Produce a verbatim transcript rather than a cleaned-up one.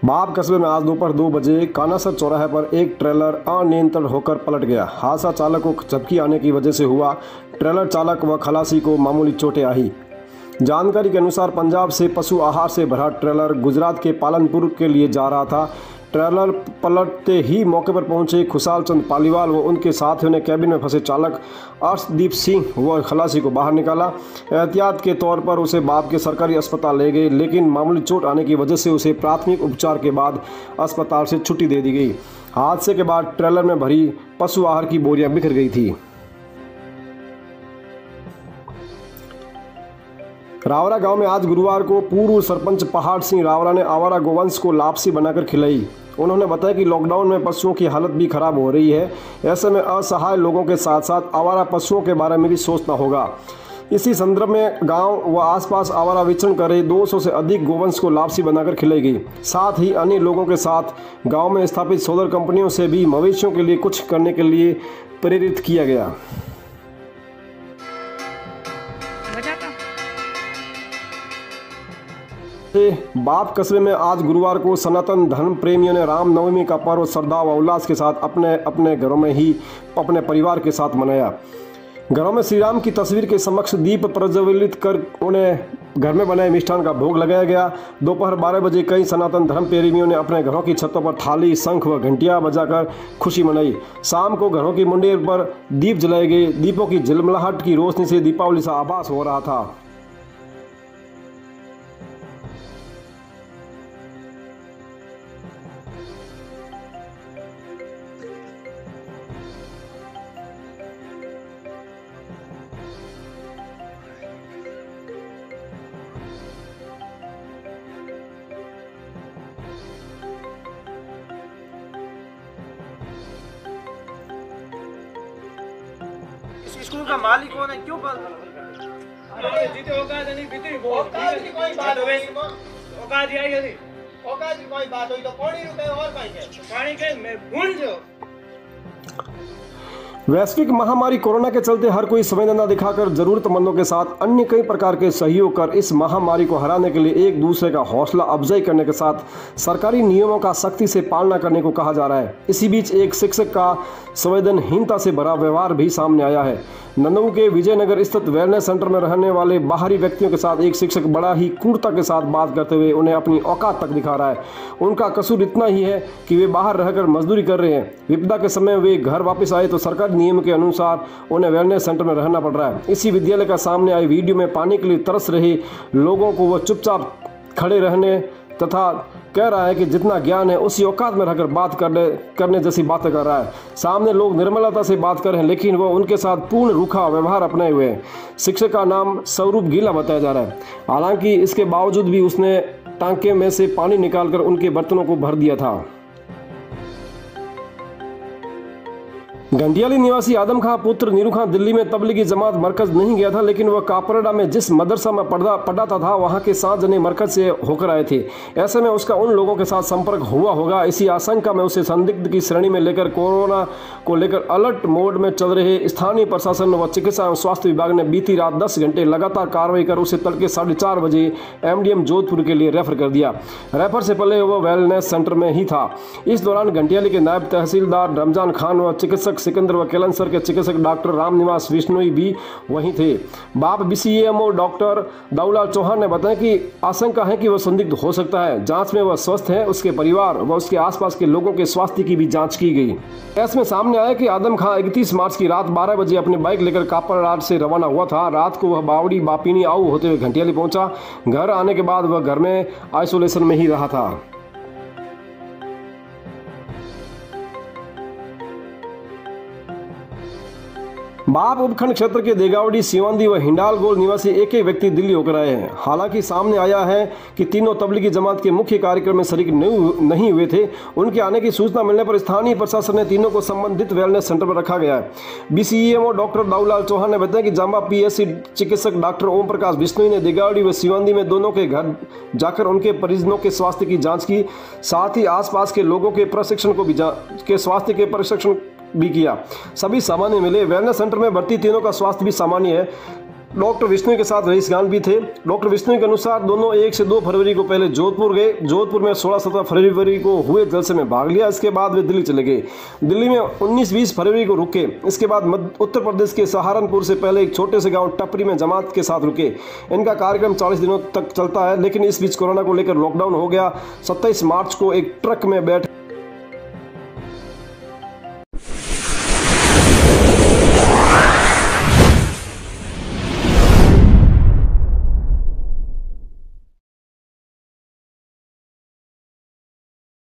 बाप कस्बे में आज दोपहर दो बजे कानासर चौराहे पर एक ट्रेलर अनियंत्रित होकर पलट गया। हादसा चालक को झपकी आने की वजह से हुआ। ट्रेलर चालक व खलासी को मामूली चोटें आई। जानकारी के अनुसार पंजाब से पशु आहार से भरा ट्रेलर गुजरात के पालनपुर के लिए जा रहा था। ट्रेलर पलटते ही मौके पर पहुंचे खुशाल चंद पालीवाल व उनके साथियों ने कैबिन में फंसे चालक अर्शदीप सिंह व खलासी को बाहर निकाला। एहतियात के तौर पर उसे बाप के सरकारी अस्पताल ले गए, लेकिन मामूली चोट आने की वजह से उसे प्राथमिक उपचार के बाद अस्पताल से छुट्टी दे दी गई। हादसे के बाद ट्रेलर में भरी पशु आहार की बोरियां बिखर गई थी। रावरा गांव में आज गुरुवार को पूर्व सरपंच पहाड़ सिंह रावरा ने आवारा गोवंश को लापसी बनाकर खिलाई। उन्होंने बताया कि लॉकडाउन में पशुओं की हालत भी खराब हो रही है। ऐसे में असहाय लोगों के साथ साथ आवारा पशुओं के बारे में भी सोचना होगा। इसी संदर्भ में गांव व आसपास आवारा विचरण कर रहे दो सौ से अधिक गोवंश को लापसी बनाकर खिलाई गई। साथ ही अन्य लोगों के साथ गाँव में स्थापित सोलर कंपनियों से भी मवेशियों के लिए कुछ करने के लिए प्रेरित किया गया। बाप कस्बे में आज गुरुवार को सनातन धर्म प्रेमियों ने रामनवमी का पर्व श्रद्धा व उल्लास के साथ अपने अपने घरों में ही अपने परिवार के साथ मनाया। घरों में श्री राम की तस्वीर के समक्ष दीप प्रज्वलित कर उन्हें घर में बनाए मिष्ठान का भोग लगाया गया। दोपहर बारह बजे कई सनातन धर्म प्रेमियों ने अपने घरों की छतों पर थाली, शंख व घंटियां बजाकर खुशी मनाई। शाम को घरों की मुंडेर पर दीप जलाए गए। दीपों की झिलमिलाहट की रोशनी से दीपावली सा आभास हो रहा था। स्कूल का मालिक कौन है? क्यों पर अरे जीते औकात नहीं बीती वो औकात की कोई बात नहीं। औकात ही आई है। औकात की कोई बात हुई तो पानी रुपए और पाई के पानी के मैं भूल जो। वैश्विक महामारी कोरोना के चलते हर कोई संवेदना दिखाकर जरूरतमंदों के साथ अन्य कई प्रकार के सहयोग कर इस महामारी को हराने के लिए एक दूसरे का हौसला अफजाई करने के साथ सरकारी नियमों का सख्ती से पालना करने को कहा जा रहा है। इसी बीच एक शिक्षक का संवेदनहीनता से भरा व्यवहार भी सामने आया है। नंदऊ के विजयनगर स्थित वेलनेस सेंटर में रहने वाले बाहरी व्यक्तियों के साथ एक शिक्षक बड़ा ही क्रूरता के साथ बात करते हुए उन्हें अपनी औकात तक दिखा रहा है। उनका कसूर इतना ही है कि वे बाहर रहकर मजदूरी कर रहे हैं। विपदा के समय वे घर वापस आए तो सरकारी नियम के अनुसार उन्हें वेलनेस सेंटर में रहना पड़ रहा है। इसी विद्यालय का सामने आए वीडियो में पानी के लिए तरस रहे लोगों को वह चुपचाप खड़े रहने तथा कह रहा है कि जितना ज्ञान है उसी औकात में रहकर बात करने करने जैसी बातें कर रहा है। सामने लोग निर्मलता से बात कर रहे हैं, लेकिन वह उनके साथ पूर्ण रूखा व्यवहार अपनाए हुए हैं। शिक्षक का नाम स्वरूप गीला बताया जा रहा है। हालांकि इसके बावजूद भी उसने टांके में से पानी निकालकर उनके बर्तनों को भर दिया था। घंटियाली निवासी आदम खां पुत्र नीरू खां दिल्ली में तबलीगी जमात मरकज नहीं गया था, लेकिन वह कापरडा में जिस मदरसा में पढ़ा पढ़ाता था वहां के सात जने मरकज से होकर आए थे। ऐसे में उसका उन लोगों के साथ संपर्क हुआ होगा। इसी आशंका में उसे संदिग्ध की श्रेणी में लेकर कोरोना को लेकर अलर्ट मोड में चल रहे स्थानीय प्रशासन व चिकित्सा एवं स्वास्थ्य विभाग ने बीती रात दस घंटे लगातार कार्रवाई कर उसे तड़के साढ़े चार बजे एमडीएम जोधपुर के लिए रेफर कर दिया। रेफर से पहले वह वेलनेस सेंटर में ही था। इस दौरान घंटियाली के नायब तहसीलदार रमजान खान व चिकित्सक सिकंदर व केलंसर के चिकित्सक डॉक्टर रामनिवास विश्नोई भी वहीं थे। बाप बीसीएमओ डॉक्टर दाऊलाल चौहान ने बताया कि आशंका है कि वह संदिग्ध हो सकता है। जांच में वह स्वस्थ है। उसके परिवार व उसके आसपास के लोगों के स्वास्थ्य की भी जांच की गई। इसमें सामने आया कि आदम खां इकतीस मार्च की रात बारह बजे अपनी बाइक लेकर कापरडार से रवाना हुआ था। रात को वह बावड़ी बापिनी आऊ होते हुए घंटियाली पहुंचा। घर आने के बाद वह घर में आइसोलेशन में ही रहा था। बाप उपखंड क्षेत्र के देगावड़ी, सिवांदी व हिंडाल गोल निवासी एक एक व्यक्ति दिल्ली होकर आए हैं। हालांकि सामने आया है कि तीनों तबलीगी जमात के मुख्य कार्यक्रम में शरीक नहीं हुए थे। उनके आने की सूचना मिलने पर स्थानीय प्रशासन ने तीनों को संबंधित वेलनेस सेंटर पर रखा गया है। बीसीएमओ डॉक्टर दाऊलाल चौहान ने बताया कि जांबा पीएससी चिकित्सक डॉक्टर ओम प्रकाश बिश्नोई ने देगावड़ी व सिवांदी में दोनों के घर जाकर उनके परिजनों के स्वास्थ्य की जाँच की। साथ ही आसपास के लोगों के प्रशिक्षण को भी के स्वास्थ्य के प्रशिक्षण भी किया। सभी सामान्य मिले। वेलनेस सेंटर में भर्ती तीनों का स्वास्थ्य भी सामान्य है। डॉक्टर विष्णु के साथ रईसगान भी थे। डॉक्टर विष्णु के अनुसार दोनों एक से दो फरवरी को पहले जोधपुर गए। जोधपुर में सोलह सत्रह फरवरी को हुए जलसे में भाग लिया। इसके बाद वे दिल्ली चले गए। दिल्ली में उन्नीस बीस फरवरी को रुके। इसके बाद उत्तर प्रदेश के सहारनपुर से पहले एक छोटे से गांव टपरी में जमात के साथ रुके। इनका कार्यक्रम चालीस दिनों तक चलता है, लेकिन इस बीच कोरोना को लेकर लॉकडाउन हो गया। सत्ताईस मार्च को एक ट्रक में बैठ